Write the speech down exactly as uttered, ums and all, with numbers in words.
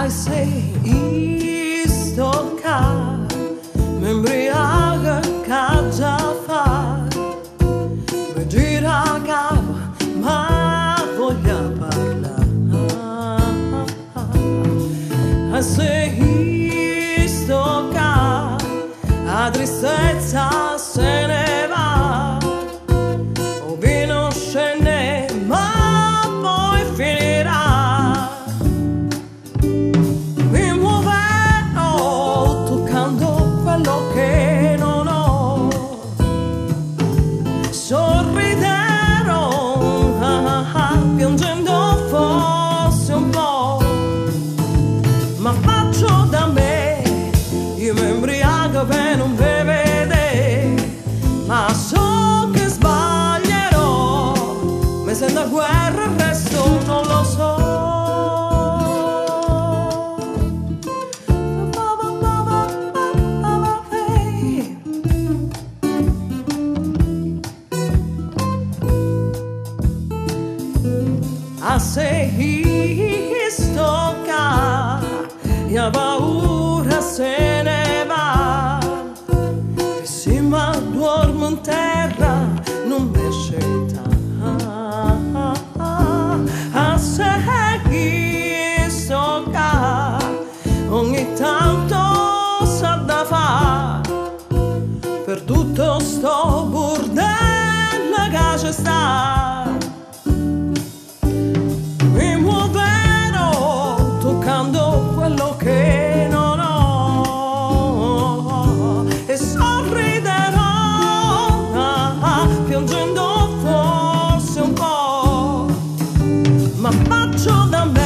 I say isto ca mi embriaga ca già fa mi gira capa ma voglia parlare. I say isto ca la tristezza se ne va, o vino scende ma poi finirà. Mi muoverò toccando quello che non ho, sorriderò ah, ah, piangendo forse un po', ma faccio da me, io mi embriago per non vedere, ma so che sbaglierò, mi sento a guerra il resto non lo so. A se isto ca la paura se ne va, e se mi addormo in terra non mi scelta. A se isto ca ogni tanto sa da fa per tutto sto bordello che c'è sta. Quello che non ho e sorriderò ah, ah, piangendo forse un po', ma faccio da me.